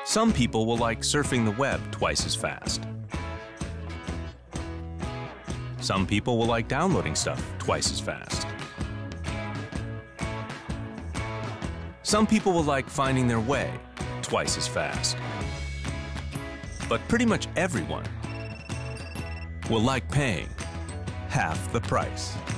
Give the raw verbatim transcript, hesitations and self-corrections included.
Some people will like surfing the web twice as fast. Some people will like downloading stuff twice as fast. Some people will like finding their way twice as fast. But pretty much everyone will like paying half the price.